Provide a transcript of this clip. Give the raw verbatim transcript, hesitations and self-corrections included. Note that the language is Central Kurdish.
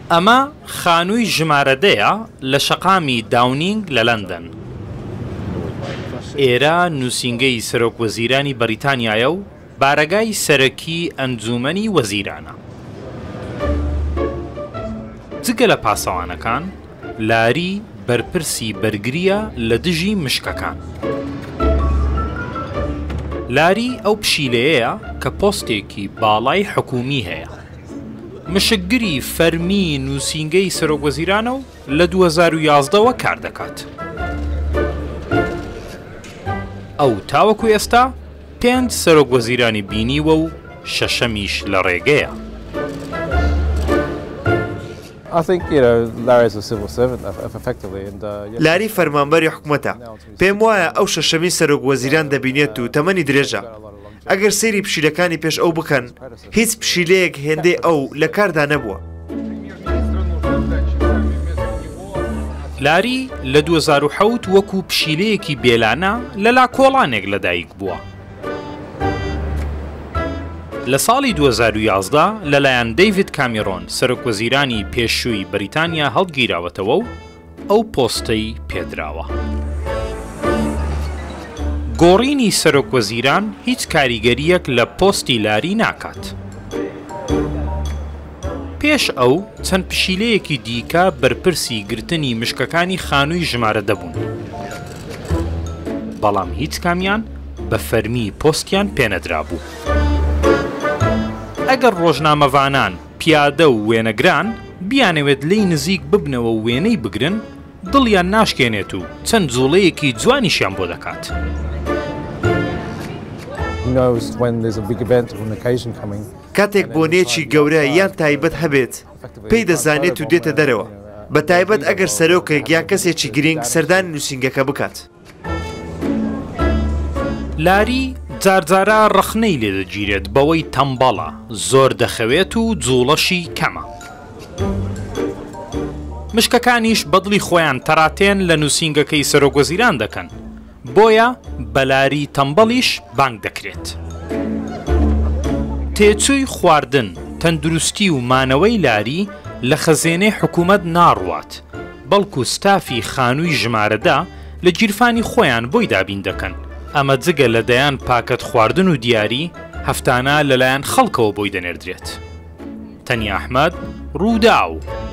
ئەمە خانووی ژمارەدەیە لە شەقامی داونینگ لە لەندەن. ئێرە نووسینگەی سەرۆکوەزیرانی بەریتانیایە و بارەگای سەرەکی ئەنجومەنی وەزیرانە. جگە لە پاسەوانەکان لاری بەرپرسی بەرگریە لە دژی مشکەکان. لاری ئەو پشیلەیەیە کە پۆستێکی باڵای حکومی هەیە. مشکگری فەرمیی نووسینگەی سەرۆکوەزیرانە و لە دوو هەزار و یازدەوە کار دەکات. ئەو تاوەکو ئێستا پێنج سەرۆکوەزیرانی بینیوە و شەشەمیش لە ڕێگەیە. لاری فەرمانبەری حکومەتە. پێم وایە ئەو شەشەمی سەرۆکوەزیران دەبینێت و تەمەنی درێژە. ئەگەر سەیری پشیلەکانی پێش ئەو بکەن، هیچ پشیلەیەک هێندەی ئەو لە کاردا نەبووە. لاری لە دوو هەزار و حەوت وەکو پشیلەیەکی بێلانە لەلا کۆڵانێک لەدایک بووە. لە ساڵی دوو هەزار و یازدە لەلایەن دەیڤید کامیرۆن سەرۆکوەزیرانی پێشووی بەریتانیا هەڵگیراوەتەوە و ئەو پۆستەی پێدراوە. گۆڕینی سەرۆکوەزیران هیچ کاریگەریەک لە پۆستی لاری ناکات. پێش ئەو چەند پشیلەیەکی دیکە بەرپرسی گرتنی مشکەکانی خانووی ژمارەدە بوون. بەڵام هیچ کامیان بە فەرمی پۆستیان پێنەدرا بوو. ئەگەر ڕۆژنامەوانان پیادە و وێنەگران بیانەوێت لی نزیک ببنەوە و وێنەی بگرن، دڵیان ناشکێنێت و چەند جوڵەیەکی جوانیشیان بۆ دەکات. کاتێک بۆنێکی گەورە یان تایبەت هەبێت، پێی دەزانێت و دێتە دەرەوە، بە تایبەت ئەگەر سەرۆکێک یان کەسێکی گرنگ سەردانی نووسینگەکە بکات. لاری جارجارە ڕخنەی لێ دەگیرێت بەوەی تەمبەڵە، زۆر دەخەوێت و جوڵەشی کەمە. مشکەکانیش بەدڵی خۆیان تەراتێن لە نووسینگەکەی سەرۆکوەزیران دەکەن، بۆیە بەلاری تەمبەڵیش بانگ دەکرێت. تێچووی خواردن، تەندروستی و مانەوەی لاری لە خەزێنەی حکومەت ناڕوات، بەڵکو ستافی خانووی ژمارەدا لە گیرفانی خۆیان بۆی دابین دەکەن. ئەمە جگە لەدەیان پاکەت خواردن و دیاری هەفتانە لەلایەن خەڵکەوە بۆی دەنێردرێت. تەنیا ئەحمەد، رووداو.